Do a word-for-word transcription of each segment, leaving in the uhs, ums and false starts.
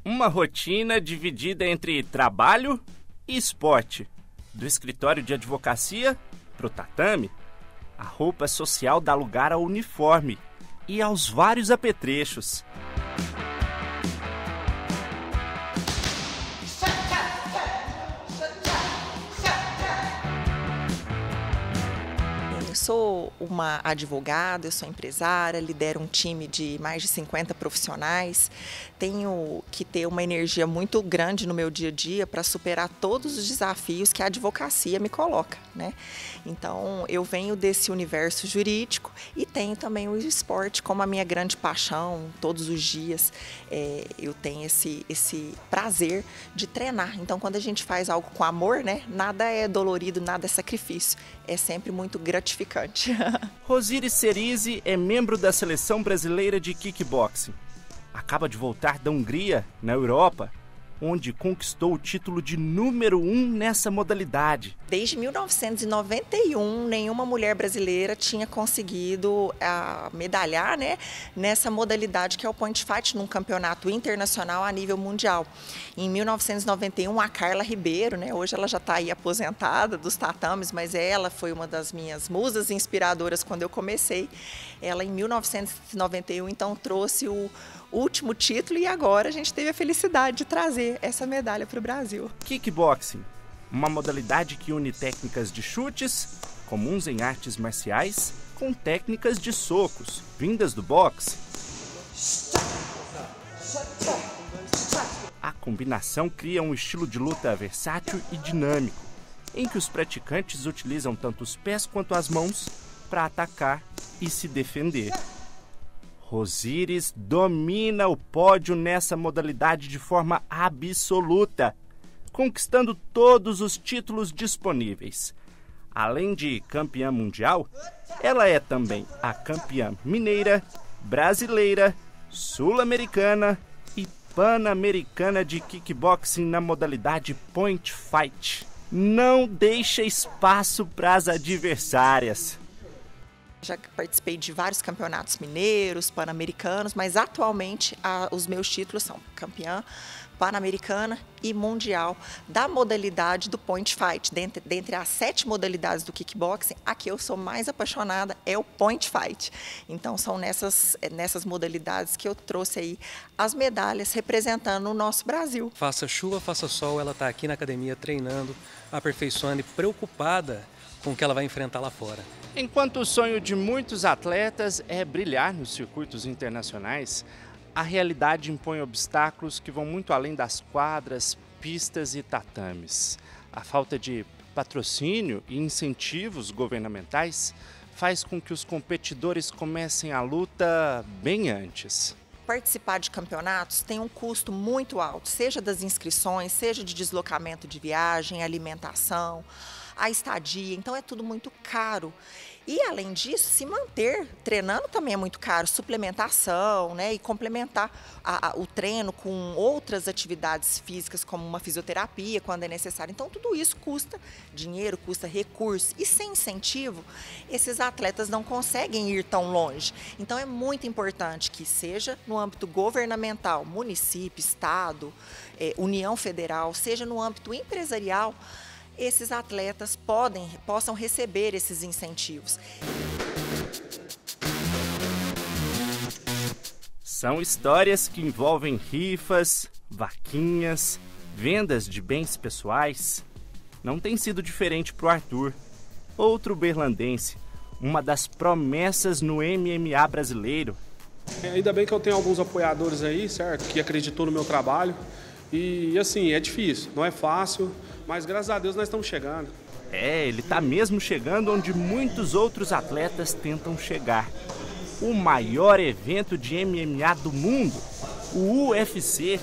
Uma rotina dividida entre trabalho e esporte. Do escritório de advocacia pro tatame, a roupa social dá lugar ao uniforme e aos vários apetrechos. Eu sou uma advogada, eu sou empresária, lidero um time de mais de cinquenta profissionais. Tenho que ter uma energia muito grande no meu dia a dia para superar todos os desafios que a advocacia me coloca, né? Então, eu venho desse universo jurídico e tenho também o esporte como a minha grande paixão. Todos os dias é, eu tenho esse, esse prazer de treinar. Então, quando a gente faz algo com amor, né, nada é dolorido, nada é sacrifício. É sempre muito gratificante. Rosíris Cerise é membro da Seleção Brasileira de Kickboxing. Acaba de voltar da Hungria, na Europa, onde conquistou o título de número um nessa modalidade. Desde mil novecentos e noventa e um, nenhuma mulher brasileira tinha conseguido uh, medalhar, né, nessa modalidade que é o Point Fight, num campeonato internacional a nível mundial. Em mil novecentos e noventa e um, a Carla Ribeiro, né, hoje ela já está aí aposentada dos tatames, mas ela foi uma das minhas musas inspiradoras quando eu comecei. Ela, em mil novecentos e noventa e um, então, trouxe o último título e agora a gente teve a felicidade de trazer essa medalha para o Brasil. Kickboxing, uma modalidade que une técnicas de chutes, comuns em artes marciais, com técnicas de socos, vindas do boxe. A combinação cria um estilo de luta versátil e dinâmico, em que os praticantes utilizam tanto os pés quanto as mãos para atacar e se defender. Rosíris domina o pódio nessa modalidade de forma absoluta, conquistando todos os títulos disponíveis. Além de campeã mundial, ela é também a campeã mineira, brasileira, sul-americana e pan-americana de kickboxing na modalidade Point Fight. Não deixa espaço para as adversárias. Já participei de vários campeonatos mineiros, pan-americanos, mas atualmente a, os meus títulos são campeã pan-americana e mundial da modalidade do Point Fight. Dentre, dentre as sete modalidades do kickboxing, a que eu sou mais apaixonada é o Point Fight. Então são nessas, nessas modalidades que eu trouxe aí as medalhas representando o nosso Brasil. Faça chuva, faça sol, ela está aqui na academia treinando, aperfeiçoando e preocupada com o que ela vai enfrentar lá fora. Enquanto o sonho de muitos atletas é brilhar nos circuitos internacionais, a realidade impõe obstáculos que vão muito além das quadras, pistas e tatames. A falta de patrocínio e incentivos governamentais faz com que os competidores comecem a luta bem antes. Participar de campeonatos tem um custo muito alto, seja das inscrições, seja de deslocamento de viagem, alimentação, a estadia, então é tudo muito caro. E, além disso, se manter treinando também é muito caro, suplementação, né, e complementar a, a, o treino com outras atividades físicas, como uma fisioterapia, quando é necessário. Então, tudo isso custa dinheiro, custa recurso. E, sem incentivo, esses atletas não conseguem ir tão longe. Então, é muito importante que seja no âmbito governamental, município, estado, eh, União Federal, seja no âmbito empresarial, esses atletas podem, possam receber esses incentivos. São histórias que envolvem rifas, vaquinhas, vendas de bens pessoais. Não tem sido diferente para o Arthur, outro berlandense, uma das promessas no M M A brasileiro. Ainda bem que eu tenho alguns apoiadores aí, certo, que acreditou no meu trabalho. E assim, é difícil, não é fácil, mas graças a Deus nós estamos chegando. É, ele está mesmo chegando onde muitos outros atletas tentam chegar. O maior evento de M M A do mundo, o U F C.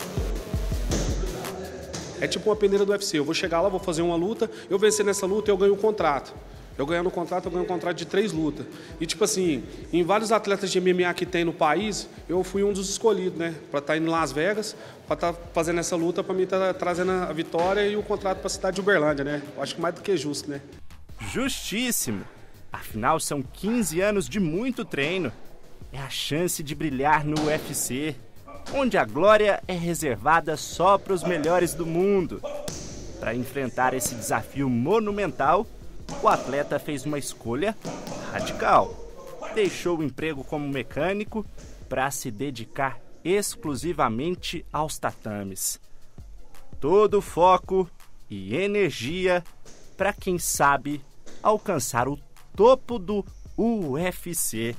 É tipo uma peneira do U F C, eu vou chegar lá, vou fazer uma luta, eu vencer nessa luta eu ganho o contrato. Eu ganhando o contrato, eu ganho um contrato de três lutas. E tipo assim, em vários atletas de M M A que tem no país, eu fui um dos escolhidos, né? Para estar indo em Las Vegas, para estar fazendo essa luta, para mim estar trazendo a vitória e o contrato para a cidade de Uberlândia, né? Eu acho que mais do que justo, né? Justíssimo! Afinal, são quinze anos de muito treino. É a chance de brilhar no U F C. onde a glória é reservada só para os melhores do mundo. Para enfrentar esse desafio monumental, o atleta fez uma escolha radical. Deixou o emprego como mecânico para se dedicar exclusivamente aos tatames. Todo foco e energia para quem sabe alcançar o topo do U F C.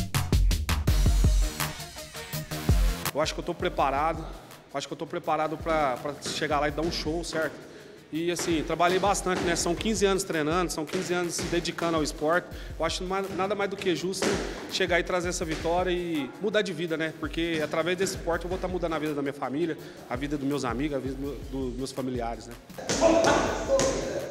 Eu acho que eu estou preparado, acho que eu estou preparado para chegar lá e dar um show, certo? E assim, trabalhei bastante, né? São quinze anos treinando, são quinze anos se dedicando ao esporte. Eu acho nada mais do que justo chegar e trazer essa vitória e mudar de vida, né? Porque através desse esporte eu vou estar mudando a vida da minha família, a vida dos meus amigos, a vida dos meus familiares, né?